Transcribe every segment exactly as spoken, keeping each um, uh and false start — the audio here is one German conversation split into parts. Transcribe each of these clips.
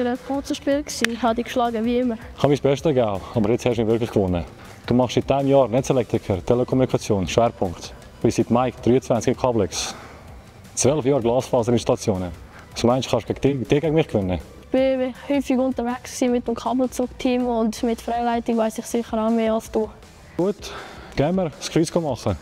früher ein Funzelspiel. Ich habe dich geschlagen wie immer. Ich habe mein Bestes gegeben, aber jetzt hast du mich wirklich gewonnen. Du machst seit diesem Jahr Netzelektriker, Telekommunikation, Schwerpunkt. Du bist seit Mai dreiundzwanzig Kablex. zwölf Jahre Glasfaserinstallationen. Was meinst du, kannst du gegen, dich gegen mich gewinnen? Ich war häufig unterwegs mit dem Kabelzug-Team und mit Freileitung weiss ich sicher auch mehr als du. Gut, gehen wir das Kreuz machen.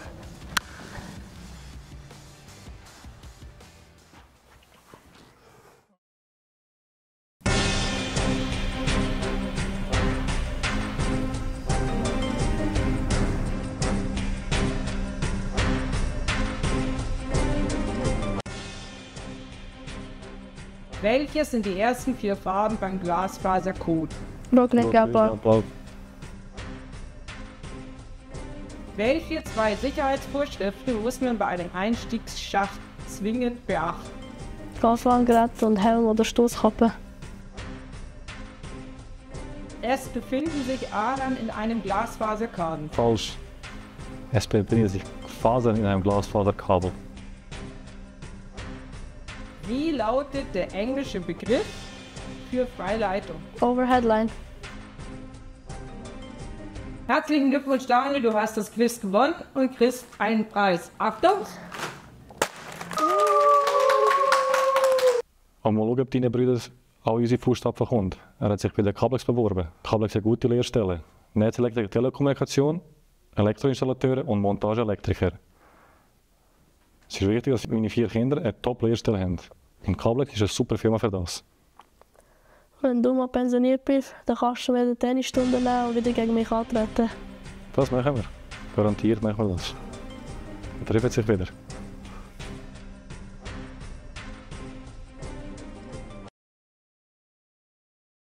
Welche sind die ersten vier Farben beim Glasfasercode? Rot, grün, gelb, blau. Welche zwei Sicherheitsvorschriften muss man bei einem Einstiegsschacht zwingend beachten? Gaswarngerät und Helm oder Stoßkappe. Es befinden sich Adern in einem Glasfaserkabel. Falsch. Es befinden sich Fasern in einem Glasfaserkabel. Wie lautet der englische Begriff für Freileitung? Overheadline. Herzlichen Glückwunsch, Daniel, du hast das Quiz gewonnen und kriegst einen Preis. Achtung! Und mal schauen, ob deine Brüder auch unsere Fußstapfen kommt. Er hat sich bei der Kablex beworben. Kablex hat gute Lehrstellen. Netzelektriker, Telekommunikation, Elektroinstallateure und Montageelektriker. Es ist wichtig, dass meine vier Kinder eine Top-Lehrstelle haben. Und Kablex ist eine super Firma für das. Wenn du mal pensioniert bist, dann kannst du wieder Tennisstunden nehmen und wieder gegen mich antreten. Das machen wir. Garantiert machen wir das. Wir treffen sich wieder.